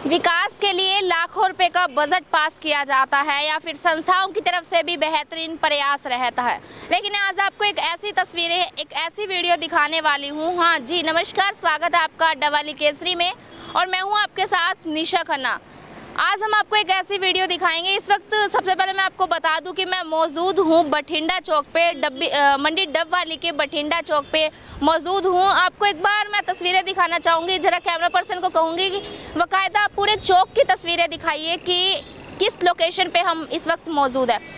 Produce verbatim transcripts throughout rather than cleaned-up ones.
विकास के लिए लाखों रुपए का बजट पास किया जाता है या फिर संस्थाओं की तरफ से भी बेहतरीन प्रयास रहता है, लेकिन आज आपको एक ऐसी तस्वीरें एक ऐसी वीडियो दिखाने वाली हूँ। हाँ जी, नमस्कार, स्वागत है आपका डवाली केसरी में और मैं हूँ आपके साथ निशा खन्ना। आज हम आपको एक ऐसी वीडियो दिखाएंगे। इस वक्त सबसे पहले मैं आपको बता दूं कि मैं मौजूद हूं बठिंडा चौक पे, डब्बी मंडी डबवाली के बठिंडा चौक पे मौजूद हूं। आपको एक बार मैं तस्वीरें दिखाना चाहूँगी। ज़रा कैमरा पर्सन को कहूँगी कि बाकायदा पूरे चौक की तस्वीरें दिखाइए कि किस लोकेशन पे हम इस वक्त मौजूद है।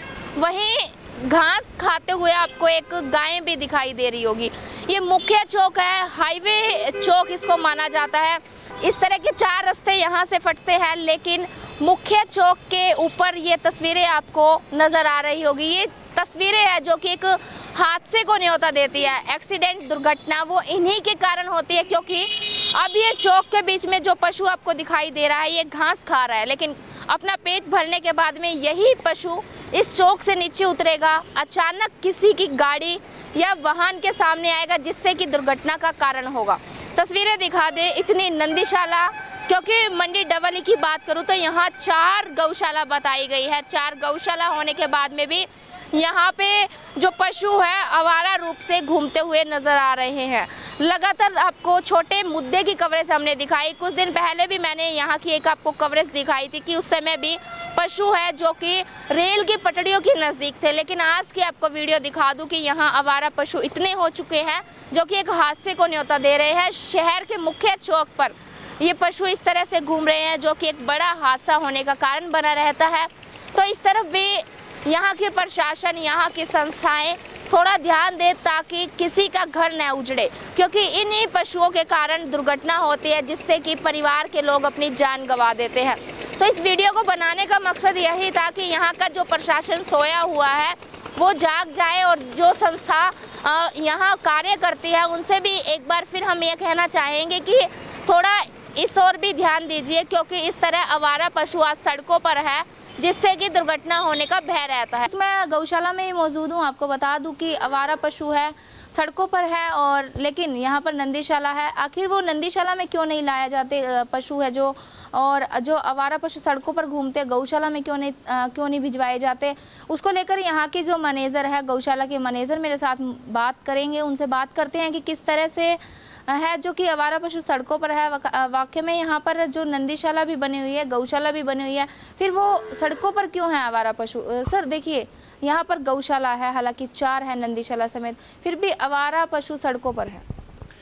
वहीं घास खाते हुए आपको एक गाय भी दिखाई दे रही होगी। ये मुख्य चौक है, हाईवे चौक इसको माना जाता है। इस तरह के चार रास्ते यहाँ से फटते हैं, लेकिन मुख्य चौक के ऊपर ये तस्वीरें आपको नज़र आ रही होगी। ये तस्वीरें हैं जो कि एक हादसे को न्योता देती है। एक्सीडेंट, दुर्घटना वो इन्हीं के कारण होती है, क्योंकि अब ये चौक के बीच में जो पशु आपको दिखाई दे रहा है ये घास खा रहा है, लेकिन अपना पेट भरने के बाद में यही पशु इस चौक से नीचे उतरेगा, अचानक किसी की गाड़ी या वाहन के सामने आएगा, जिससे कि दुर्घटना का कारण होगा। तस्वीरें दिखा दे इतनी नंदीशाला, क्योंकि मंडी डबवाली की बात करूं तो यहाँ चार गौशाला बताई गई है। चार गौशाला होने के बाद में भी यहाँ पे जो पशु है आवारा रूप से घूमते हुए नज़र आ रहे हैं। लगातार आपको छोटे मुद्दे की कवरेज हमने दिखाई। कुछ दिन पहले भी मैंने यहाँ की एक आपको कवरेज दिखाई थी कि उस समय भी पशु है जो कि रेल की पटरियों के नज़दीक थे, लेकिन आज की आपको वीडियो दिखा दूं कि यहाँ आवारा पशु इतने हो चुके हैं जो कि एक हादसे को न्योता दे रहे हैं। शहर के मुख्य चौक पर ये पशु इस तरह से घूम रहे हैं जो कि एक बड़ा हादसा होने का कारण बना रहता है। तो इस तरफ भी यहाँ के प्रशासन, यहाँ की संस्थाएं थोड़ा ध्यान दे ताकि किसी का घर न उजड़े, क्योंकि इन्हीं पशुओं के कारण दुर्घटना होती है जिससे कि परिवार के लोग अपनी जान गंवा देते हैं। तो इस वीडियो को बनाने का मकसद यही था कि यहाँ का जो प्रशासन सोया हुआ है वो जाग जाए और जो संस्था यहाँ कार्य करती है उनसे भी एक बार फिर हम ये कहना चाहेंगे कि थोड़ा इस ओर भी ध्यान दीजिए, क्योंकि इस तरह आवारा पशु आज सड़कों पर है जिससे कि दुर्घटना होने का भय रहता है। मैं गौशाला में ही मौजूद हूँ। आपको बता दूं कि आवारा पशु है, सड़कों पर है, और लेकिन यहाँ पर नंदीशाला है। आखिर वो नंदीशाला में क्यों नहीं लाया जाते पशु है जो, और जो आवारा पशु सड़कों पर घूमते गौशाला में क्यों नहीं क्यों नहीं भिजवाए जाते, उसको लेकर यहाँ के जो मैनेजर है, गौशाला के मैनेजर मेरे साथ बात करेंगे। उनसे बात करते हैं कि किस तरह से है जो कि आवारा पशु सड़कों पर है। वाकई में यहाँ पर जो नंदीशाला भी बनी हुई है, गौशाला भी बनी हुई है, फिर वो सड़कों पर क्यों है आवारा पशु? सर देखिए, यहाँ पर गौशाला है, हालांकि चार है नंदीशाला समेत, फिर भी आवारा पशु सड़कों पर है।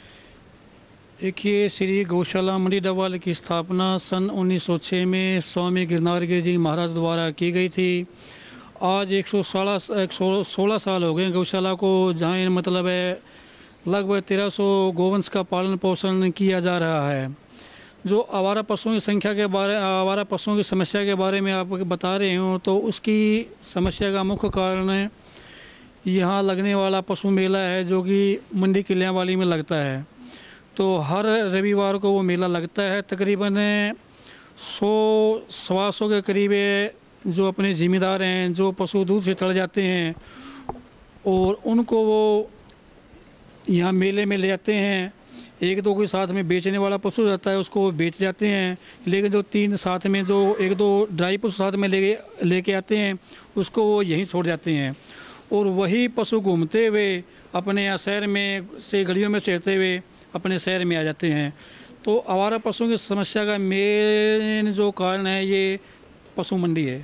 देखिए, श्री गौशाला मंडी डबवाली की स्थापना सन उन्नीस सौ छः में स्वामी गिरनारगिरी जी महाराज द्वारा की गई थी। आज एक सौ सोलह एक सौ सोलह साल हो गए गौशाला को, जहाँ मतलब है लगभग तेरह सौ गोवंश का पालन पोषण किया जा रहा है। जो आवारा पशुओं की संख्या के बारे आवारा पशुओं की समस्या के बारे में आपको बता रहे हूँ, तो उसकी समस्या का मुख्य कारण है यहाँ लगने वाला पशु मेला है जो कि मंडी किलियावाली में लगता है। तो हर रविवार को वो मेला लगता है। तकरीबन सौ सवा सौ के करीब जो अपने ज़िम्मेदार हैं, जो पशु दूध से तड़ जाते हैं और उनको वो यहाँ मेले में ले जाते हैं। एक दो के साथ में बेचने वाला पशु रहता है, उसको बेच जाते हैं, लेकिन जो तीन साथ में जो एक दो ड्राई पशु साथ में ले लेके आते हैं उसको वो यहीं छोड़ जाते हैं, और वही पशु घूमते हुए अपने यहाँ शहर में से गलियों में से रहते हुए अपने शहर में आ जाते हैं। तो आवारा पशुओं की समस्या का मेन जो कारण है ये पशु मंडी है।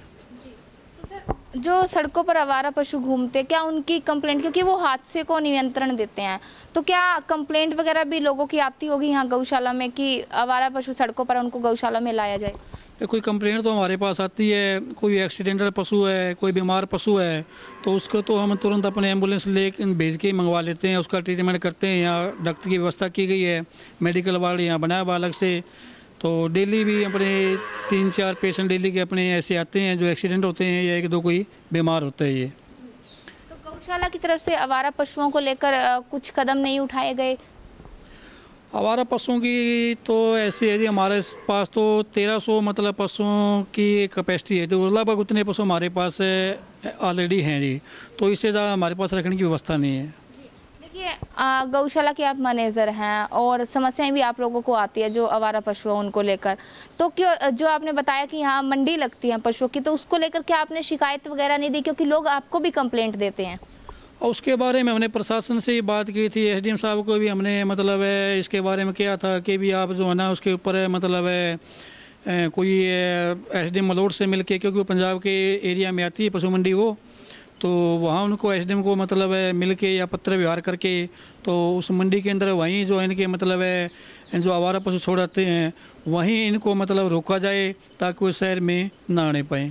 जो सड़कों पर आवारा पशु घूमते, क्या उनकी कंप्लेंट, क्योंकि वो हादसे को नियंत्रण देते हैं, तो क्या कंप्लेंट वगैरह भी लोगों की आती होगी यहाँ गौशाला में कि आवारा पशु सड़कों पर उनको गौशाला में लाया जाए? तो कोई कंप्लेंट तो हमारे पास आती है। कोई एक्सीडेंटल पशु है, कोई बीमार पशु है, तो उसको तो हम तुरंत अपने एम्बुलेंस ले भेज के मंगवा लेते हैं, उसका ट्रीटमेंट करते हैं। यहाँ डॉक्टर की व्यवस्था की गई है, मेडिकल वार्ड यहाँ बनाया हुआ अलग से। तो डेली भी अपने तीन चार पेशेंट डेली के अपने ऐसे आते हैं जो एक्सीडेंट होते हैं या एक दो कोई बीमार होता है। ये तो गौशाला की तरफ से आवारा पशुओं को लेकर कुछ कदम नहीं उठाए गए? आवारा पशुओं की तो ऐसे है जी, हमारे पास तो तेरह सौ मतलब पशुओं की कैपेसिटी है, तो लगभग उतने पशु हमारे पास ऑलरेडी हैं जी। तो इससे ज़्यादा हमारे पास रखने की व्यवस्था नहीं है। देखिए, अ, गौशाला के आप मैनेजर हैं और समस्याएं भी आप लोगों को आती है जो आवारा पशु है उनको लेकर, तो क्यों जो आपने बताया कि यहाँ मंडी लगती है पशुओं की, तो उसको लेकर क्या आपने शिकायत वगैरह नहीं दी, क्योंकि लोग आपको भी कंप्लेंट देते हैं? और उसके बारे में हमने प्रशासन से ही बात की थी, एसडीएम साहब को भी हमने मतलब है इसके बारे में किया था कि भी आप जो है ना उसके ऊपर है मतलब है अ, कोई एसडीएम मलोट से मिलके, क्योंकि वो पंजाब के एरिया में आती है पशु मंडी वो, तो वहाँ उनको एसडीएम को मतलब है मिल के या पत्र व्यवहार करके तो उस मंडी के अंदर वहीं जो इनके मतलब है जो आवारा पशु छोड़ाते हैं वहीं इनको मतलब रोका जाए ताकि वो शहर में ना आने पाएँ।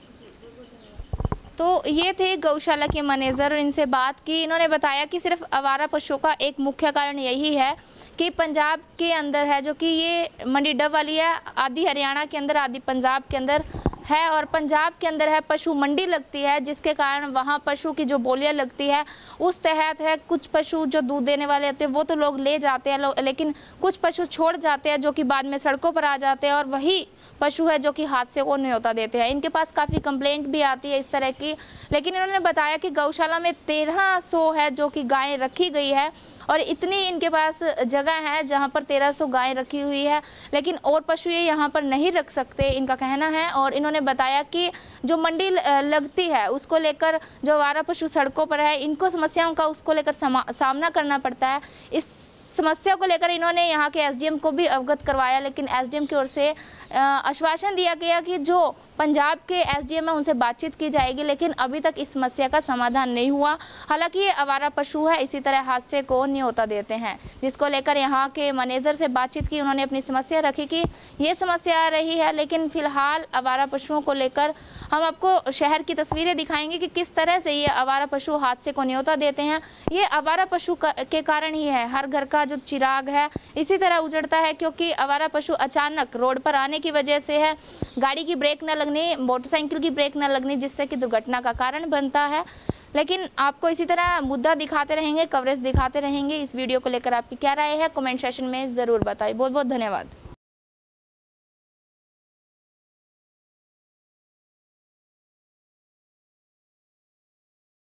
तो ये थे गौशाला के मैनेजर और इनसे बात की। इन्होंने बताया कि सिर्फ आवारा पशुओं का एक मुख्य कारण यही है कि पंजाब के अंदर है, जो कि ये मंडी डब वाली है, आधी हरियाणा के अंदर आधी पंजाब के अंदर है, और पंजाब के अंदर है पशु मंडी लगती है, जिसके कारण वहाँ पशु की जो बोलियां लगती है उस तहत है कुछ पशु जो दूध देने वाले होते हैं वो तो लोग ले जाते हैं, लेकिन कुछ पशु छोड़ जाते हैं जो कि बाद में सड़कों पर आ जाते हैं, और वही पशु है जो कि हादसे को न्योता देते हैं। इनके पास काफ़ी कंप्लेंट भी आती है इस तरह की, लेकिन इन्होंने बताया कि गौशाला में तेरह सौ है जो कि गायें रखी गई है, और इतनी इनके पास जगह है जहाँ पर तेरह सौ गायें रखी हुई है, लेकिन और पशु ये यहाँ पर नहीं रख सकते, इनका कहना है। और इन्होंने बताया कि जो मंडी लगती है उसको लेकर जो आवारा पशु सड़कों पर है, इनको समस्याओं का उसको लेकर सामना करना पड़ता है। इस समस्या को लेकर इन्होंने यहाँ के एसडीएम को भी अवगत करवाया, लेकिन एसडीएम की ओर से आश्वासन दिया गया कि जो पंजाब के एसडीएम है उनसे बातचीत की जाएगी, लेकिन अभी तक इस समस्या का समाधान नहीं हुआ। हालांकि ये आवारा पशु है, इसी तरह हादसे को न्योता देते हैं, जिसको लेकर यहाँ के मैनेजर से बातचीत की, उन्होंने अपनी समस्या रखी कि ये समस्या आ रही है, लेकिन फिलहाल आवारा पशुओं को लेकर हम आपको शहर की तस्वीरें दिखाएंगे कि किस तरह से ये आवारा पशु हादसे को न्योता देते हैं। ये आवारा पशु के कारण ही है, हर घर का जो चिराग है इसी तरह उजड़ता है, क्योंकि आवारा पशु अचानक रोड पर आने की वजह से है गाड़ी की ब्रेक न लगनी, मोटरसाइकिल की ब्रेक न लगनी, जिससे कि दुर्घटना का कारण बनता है। लेकिन आपको इसी तरह मुद्दा दिखाते रहेंगे, कवरेज दिखाते रहेंगे। इस वीडियो को लेकर आपकी क्या राय है कमेंट सेशन में ज़रूर बताइए। बहुत बहुत धन्यवाद।